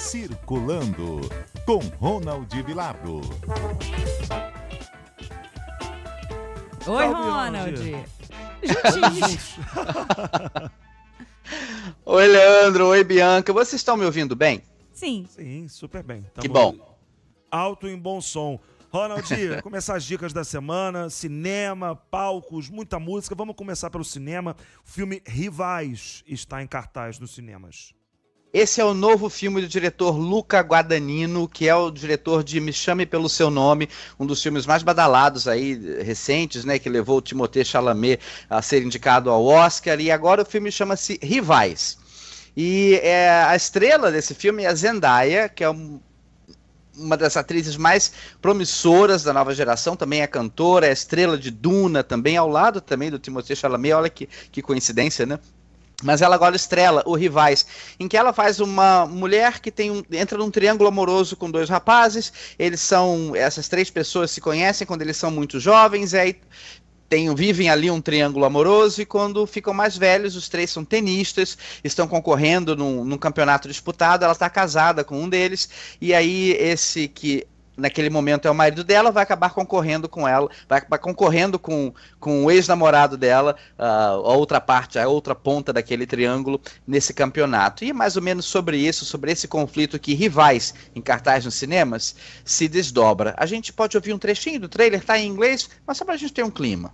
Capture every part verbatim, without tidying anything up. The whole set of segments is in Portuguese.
Circulando, com Ronald Vilardo. Oi, Salve, Ronald. Oi, Leandro. Oi, Bianca. Vocês estão me ouvindo bem? Sim. Sim, super bem. Tamo Que bom. Alto em bom som. Ronald, começar as dicas da semana, cinema, palcos, muita música. Vamos começar pelo cinema. O filme Rivais está em cartaz nos cinemas. Esse é o novo filme do diretor Luca Guadagnino, que é o diretor de Me Chame Pelo Seu Nome, um dos filmes mais badalados aí, recentes, né, que levou o Timothée Chalamet a ser indicado ao Oscar, e agora o filme chama-se Rivais. E é, a estrela desse filme é a Zendaya, que é um, uma das atrizes mais promissoras da nova geração, também é cantora, é estrela de Duna, também ao lado também do Timothée Chalamet, olha que, que coincidência, né? Mas ela agora estrela o Rivais, em que ela faz uma mulher que tem um, entra num triângulo amoroso com dois rapazes. Eles são, essas três pessoas se conhecem quando eles são muito jovens, e aí tem, vivem ali um triângulo amoroso, e quando ficam mais velhos, os três são tenistas, estão concorrendo num, num campeonato disputado. Ela está casada com um deles, e aí esse que naquele momento é o marido dela, vai acabar concorrendo com ela, vai acabar concorrendo com, com o ex-namorado dela, uh, a outra parte, a outra ponta daquele triângulo, nesse campeonato. E mais ou menos sobre isso, sobre esse conflito que Rivais, em cartaz nos cinemas, se desdobra. A gente pode ouvir um trechinho do trailer, tá em inglês, mas só pra gente ter um clima.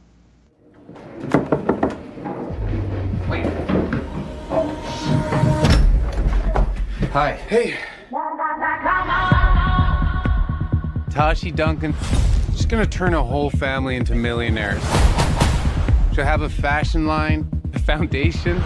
Hi. Hey. Tashi Duncan. She's gonna turn a whole family into millionaires. She'll have a fashion line, a foundation.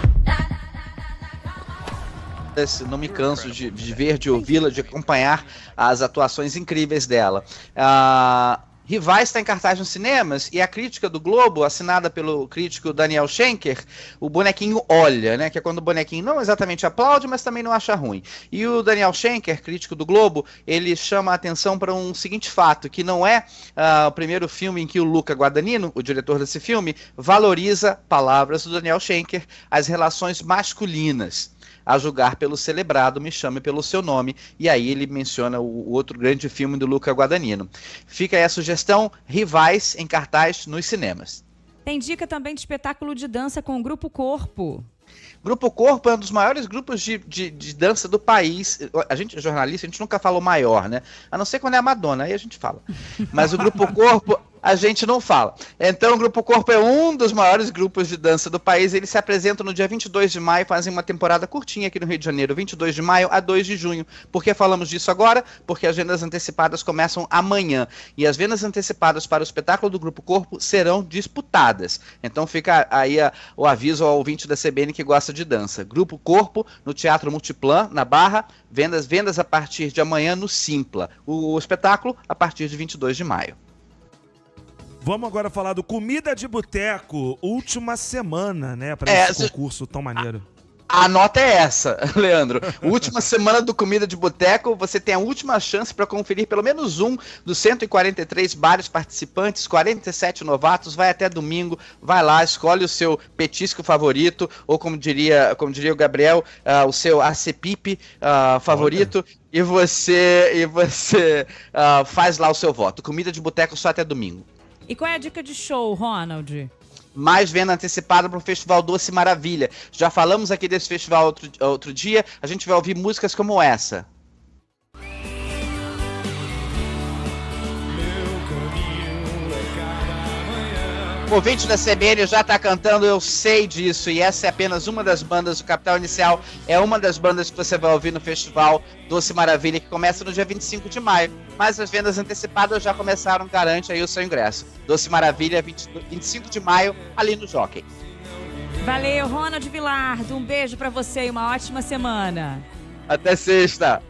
Não me canso de, de ver, de ouvi-la, de acompanhar as atuações incríveis dela. Uh, Rivais está em cartaz nos cinemas, e a crítica do Globo, assinada pelo crítico Daniel Schenker, o bonequinho olha, né? Que é quando o bonequinho não exatamente aplaude, mas também não acha ruim. E o Daniel Schenker, crítico do Globo, ele chama a atenção para um seguinte fato, que não é uh, o primeiro filme em que o Luca Guadagnino, o diretor desse filme, valoriza, palavras do Daniel Schenker, as relações masculinas. A julgar pelo celebrado Me Chame Pelo Seu Nome, e aí ele menciona o outro grande filme do Luca Guadagnino. Fica aí a sugestão, Rivais em cartaz nos cinemas. Tem dica também de espetáculo de dança com o Grupo Corpo. Grupo Corpo é um dos maiores grupos de, de, de dança do país. A gente, jornalista, a gente nunca fala o maior, né? A não ser quando é a Madonna, aí a gente fala. Mas o Grupo Corpo a gente não fala. Então o Grupo Corpo é um dos maiores grupos de dança do país. Eles se apresentam no dia vinte e dois de maio, fazem uma temporada curtinha aqui no Rio de Janeiro, vinte e dois de maio a dois de junho. Por que falamos disso agora? Porque as vendas antecipadas começam amanhã. E as vendas antecipadas para o espetáculo do Grupo Corpo serão disputadas. Então fica aí a, o aviso ao ouvinte da C B N que gosta de dança. Grupo Corpo no Teatro Multiplan, na Barra, vendas, vendas a partir de amanhã no Simpla. O, o espetáculo a partir de vinte e dois de maio. Vamos agora falar do Comida de Boteco, última semana, né, para é, esse concurso tão maneiro. A nota é essa, Leandro. Última semana do Comida de Boteco, você tem a última chance para conferir pelo menos um dos cento e quarenta e três bares participantes, quarenta e sete novatos, vai até domingo, vai lá, escolhe o seu petisco favorito, ou como diria, como diria o Gabriel, uh, o seu acepip uh, favorito, Olha. e você, e você uh, faz lá o seu voto. Comida de Boteco só até domingo. E qual é a dica de show, Ronald? Mais venda antecipada para o Festival Doce Maravilha. Já falamos aqui desse festival outro, outro dia, a gente vai ouvir músicas como essa. O ouvinte da C B N já tá cantando, eu sei disso, e essa é apenas uma das bandas, o Capital Inicial é uma das bandas que você vai ouvir no Festival Doce Maravilha, que começa no dia vinte e cinco de maio, mas as vendas antecipadas já começaram, garante aí o seu ingresso. Doce Maravilha, vinte, vinte e cinco de maio, ali no Jockey. Valeu, Ronald Vilardo, um beijo pra você e uma ótima semana. Até sexta!